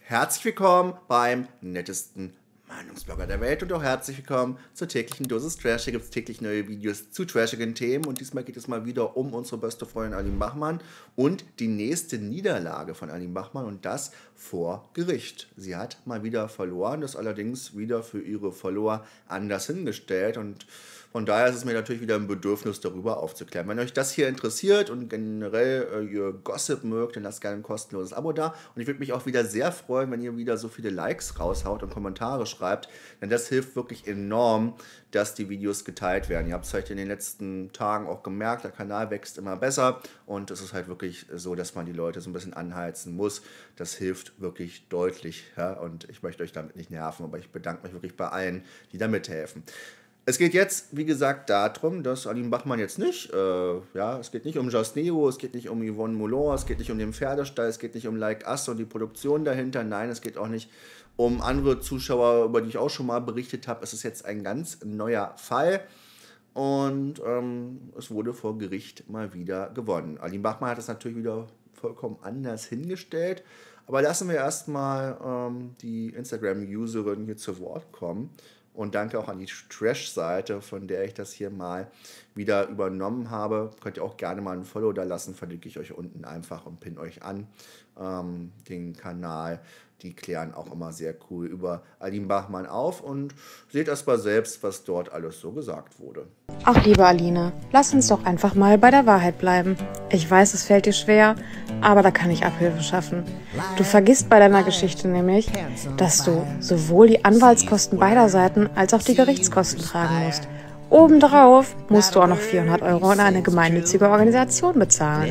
Herzlich willkommen beim nettesten Meinungsblogger der Welt und auch herzlich willkommen zur täglichen Dosis Trash. Hier gibt es täglich neue Videos zu trashigen Themen und diesmal geht es mal wieder um unsere beste Freundin Aline Bachmann und die nächste Niederlage von Aline Bachmann und das vor Gericht. Sie hat mal wieder verloren, das allerdings wieder für ihre Follower anders hingestellt und von daher ist es mir natürlich wieder ein Bedürfnis, darüber aufzuklären. Wenn euch das hier interessiert und generell ihr Gossip mögt, dann lasst gerne ein kostenloses Abo da. Und ich würde mich auch wieder sehr freuen, wenn ihr wieder so viele Likes raushaut und Kommentare schreibt, denn das hilft wirklich enorm, dass die Videos geteilt werden. Ihr habt es vielleicht in den letzten Tagen auch gemerkt, der Kanal wächst immer besser und es ist halt wirklich so, dass man die Leute so ein bisschen anheizen muss. Das hilft wirklich deutlich, ja? Und ich möchte euch damit nicht nerven, aber ich bedanke mich wirklich bei allen, die da mithelfen. Es geht jetzt, wie gesagt, darum, dass Aline Bachmann jetzt nicht, es geht nicht um Just Neo, es geht nicht um Yvonne Moulin, es geht nicht um den Pferdestall, es geht nicht um Like Us und die Produktion dahinter, nein, es geht auch nicht um andere Zuschauer, über die ich auch schon mal berichtet habe. Es ist jetzt ein ganz neuer Fall und es wurde vor Gericht mal wieder gewonnen. Aline Bachmann hat es natürlich wieder vollkommen anders hingestellt, aber lassen wir erstmal die Instagram-Userin hier zu Wort kommen. Und danke auch an die Trash-Seite, von der ich das hier mal wieder übernommen habe. Könnt ihr auch gerne mal ein Follow da lassen, verlinke ich euch unten einfach und pinne euch an den Kanal. Die klären auch immer sehr cool über Aline Bachmann auf und seht erst mal selbst, was dort alles so gesagt wurde. Ach, liebe Aline, lass uns doch einfach mal bei der Wahrheit bleiben. Ich weiß, es fällt dir schwer, aber da kann ich Abhilfe schaffen. Du vergisst bei deiner Geschichte nämlich, dass du sowohl die Anwaltskosten beider Seiten als auch die Gerichtskosten tragen musst. Obendrauf musst du auch noch 400 € an eine gemeinnützige Organisation bezahlen.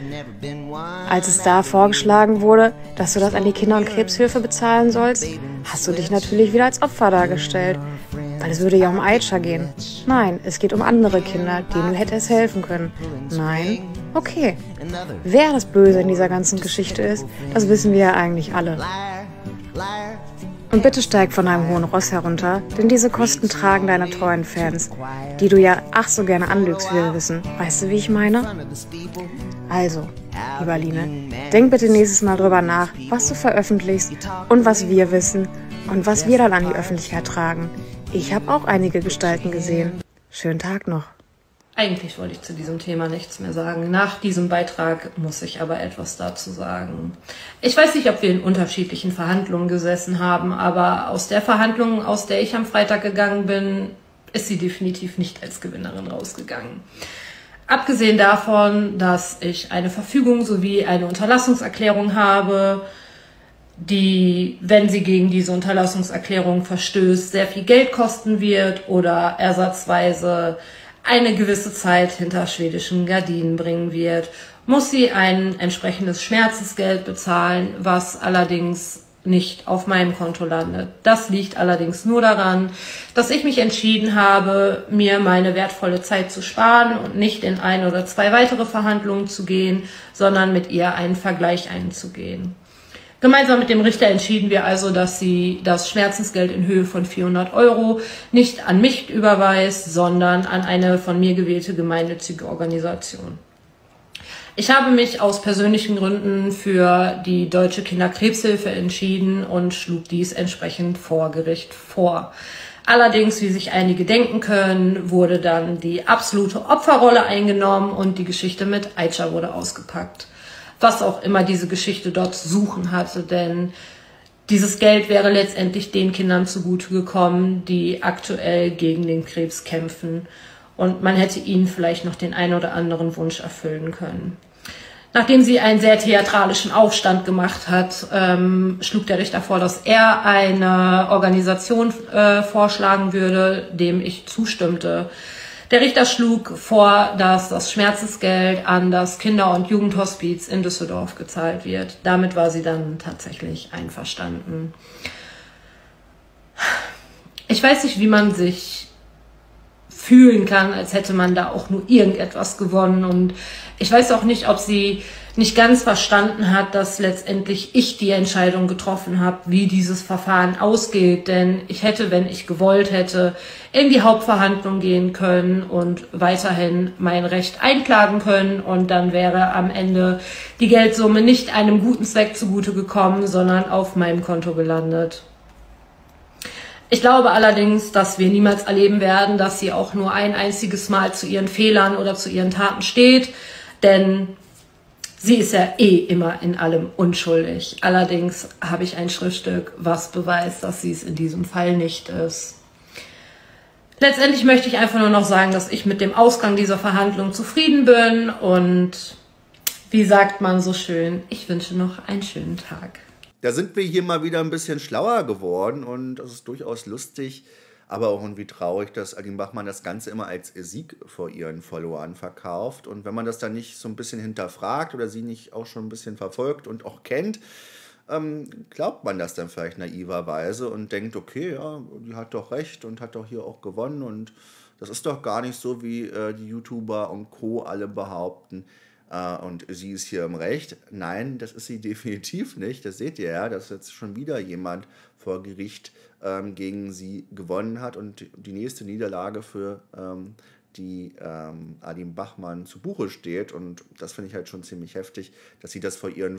Als es da vorgeschlagen wurde, dass du das an die Kinder- und Krebshilfe bezahlen sollst, hast du dich natürlich wieder als Opfer dargestellt, weil es würde ja um Aisha gehen. Nein, es geht um andere Kinder, denen du hättest helfen können. Nein? Okay. Wer das Böse in dieser ganzen Geschichte ist, das wissen wir ja eigentlich alle. Und bitte steig von deinem hohen Ross herunter, denn diese Kosten tragen deine treuen Fans, die du ja ach so gerne anlügst, wie wir wissen. Weißt du, wie ich meine? Also, liebe Aline, denk bitte nächstes Mal drüber nach, was du veröffentlichst und was wir wissen und was wir dann an die Öffentlichkeit tragen. Ich habe auch einige Gestalten gesehen. Schönen Tag noch. Eigentlich wollte ich zu diesem Thema nichts mehr sagen. Nach diesem Beitrag muss ich aber etwas dazu sagen. Ich weiß nicht, ob wir in unterschiedlichen Verhandlungen gesessen haben, aber aus der Verhandlung, aus der ich am Freitag gegangen bin, ist sie definitiv nicht als Gewinnerin rausgegangen. Abgesehen davon, dass ich eine Verfügung sowie eine Unterlassungserklärung habe, die, wenn sie gegen diese Unterlassungserklärung verstößt, sehr viel Geld kosten wird oder ersatzweise eine gewisse Zeit hinter schwedischen Gardinen bringen wird, muss sie ein entsprechendes Schmerzensgeld bezahlen, was allerdings nicht auf meinem Konto landet. Das liegt allerdings nur daran, dass ich mich entschieden habe, mir meine wertvolle Zeit zu sparen und nicht in 1 oder 2 weitere Verhandlungen zu gehen, sondern mit ihr einen Vergleich einzugehen. Gemeinsam mit dem Richter entschieden wir also, dass sie das Schmerzensgeld in Höhe von 400 € nicht an mich überweist, sondern an eine von mir gewählte gemeinnützige Organisation. Ich habe mich aus persönlichen Gründen für die Deutsche Kinderkrebshilfe entschieden und schlug dies entsprechend vor Gericht vor. Allerdings, wie sich einige denken können, wurde dann die absolute Opferrolle eingenommen und die Geschichte mit Aisha wurde ausgepackt. Was auch immer diese Geschichte dort zu suchen hatte, denn dieses Geld wäre letztendlich den Kindern zugute gekommen, die aktuell gegen den Krebs kämpfen und man hätte ihnen vielleicht noch den einen oder anderen Wunsch erfüllen können. Nachdem sie einen sehr theatralischen Aufstand gemacht hat, schlug der Richter vor, dass er eine Organisation vorschlagen würde, dem ich zustimmte. Der Richter schlug vor, dass das Schmerzensgeld an das Kinder- und Jugendhospiz in Düsseldorf gezahlt wird. Damit war sie dann tatsächlich einverstanden. Ich weiß nicht, wie man sich fühlen kann, als hätte man da auch nur irgendetwas gewonnen. Und ich weiß auch nicht, ob sie nicht ganz verstanden hat, dass letztendlich ich die Entscheidung getroffen habe, wie dieses Verfahren ausgeht. Denn ich hätte, wenn ich gewollt hätte, in die Hauptverhandlung gehen können und weiterhin mein Recht einklagen können. Und dann wäre am Ende die Geldsumme nicht einem guten Zweck zugute gekommen, sondern auf meinem Konto gelandet. Ich glaube allerdings, dass wir niemals erleben werden, dass sie auch nur ein einziges Mal zu ihren Fehlern oder zu ihren Taten steht. Denn sie ist ja immer in allem unschuldig. Allerdings habe ich ein Schriftstück, was beweist, dass sie es in diesem Fall nicht ist. Letztendlich möchte ich einfach nur noch sagen, dass ich mit dem Ausgang dieser Verhandlung zufrieden bin. Und wie sagt man so schön, ich wünsche noch einen schönen Tag. Da sind wir hier mal wieder ein bisschen schlauer geworden und das ist durchaus lustig, aber auch irgendwie traurig, dass Aline Bachmann das Ganze immer als Sieg vor ihren Followern verkauft. Und wenn man das dann nicht so ein bisschen hinterfragt oder sie nicht auch schon ein bisschen verfolgt und auch kennt, glaubt man das dann vielleicht naiverweise und denkt, okay, ja, die hat doch recht und hat doch hier auch gewonnen und das ist doch gar nicht so, wie die YouTuber und Co. alle behaupten. Und sie ist hier im Recht. Nein, das ist sie definitiv nicht. Das seht ihr ja, dass jetzt schon wieder jemand vor Gericht gegen sie gewonnen hat und die nächste Niederlage für die Aline Bachmann zu Buche steht. Und das finde ich halt schon ziemlich heftig, dass sie das vor ihren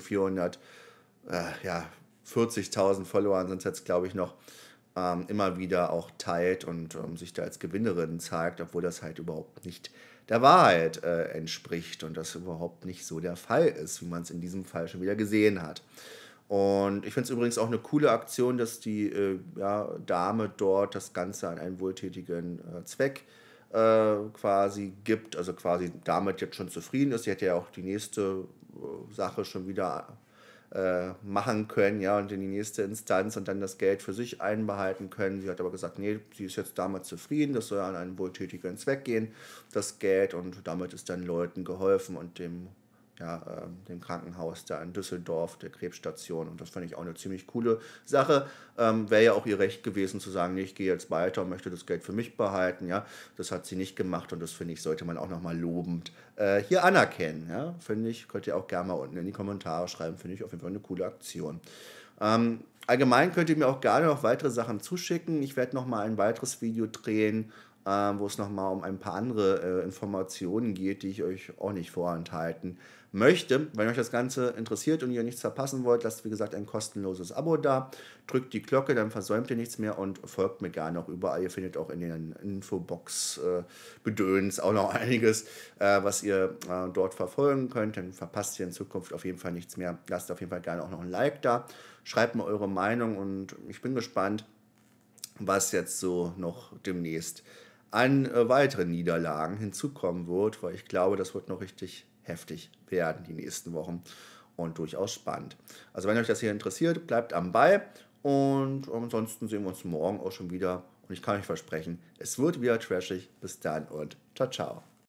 40.000 Followern sind es jetzt, glaube ich, noch immer wieder auch teilt und sich da als Gewinnerin zeigt, obwohl das halt überhaupt nicht der Wahrheit entspricht und das überhaupt nicht so der Fall ist, wie man es in diesem Fall schon wieder gesehen hat. Und ich finde es übrigens auch eine coole Aktion, dass die Dame dort das Ganze an einen wohltätigen Zweck quasi gibt, also quasi damit jetzt schon zufrieden ist. Sie hätte ja auch die nächste Sache schon wieder machen können, ja, und in die nächste Instanz und dann das Geld für sich einbehalten können. Sie hat aber gesagt, nee, sie ist jetzt damit zufrieden, das soll an einen wohltätigen Zweck gehen, das Geld, und damit ist dann Leuten geholfen und dem Krankenhaus da in Düsseldorf, der Krebsstation, und das fand ich auch eine ziemlich coole Sache. Wäre ja auch ihr Recht gewesen zu sagen, nee, ich gehe jetzt weiter und möchte das Geld für mich behalten, ja, das hat sie nicht gemacht und das, finde ich, sollte man auch nochmal lobend hier anerkennen, ja, finde ich, könnt ihr auch gerne mal unten in die Kommentare schreiben, finde ich auf jeden Fall eine coole Aktion. Allgemein könnt ihr mir auch gerne noch weitere Sachen zuschicken, ich werde nochmal ein weiteres Video drehen, wo es nochmal um ein paar andere Informationen geht, die ich euch auch nicht vorenthalten möchte. Wenn euch das Ganze interessiert und ihr nichts verpassen wollt, lasst wie gesagt ein kostenloses Abo da, drückt die Glocke, dann versäumt ihr nichts mehr und folgt mir gerne auch überall. Ihr findet auch in den Infobox-Gedöns auch noch einiges, was ihr dort verfolgen könnt. Dann verpasst ihr in Zukunft auf jeden Fall nichts mehr. Lasst auf jeden Fall gerne auch noch ein Like da, schreibt mir eure Meinung und ich bin gespannt, was jetzt so noch demnächst an weiteren Niederlagen hinzukommen wird, weil ich glaube, das wird noch richtig heftig werden die nächsten Wochen und durchaus spannend. Also wenn euch das hier interessiert, bleibt am Ball und ansonsten sehen wir uns morgen auch schon wieder und ich kann euch versprechen, es wird wieder trashig. Bis dann und ciao, ciao.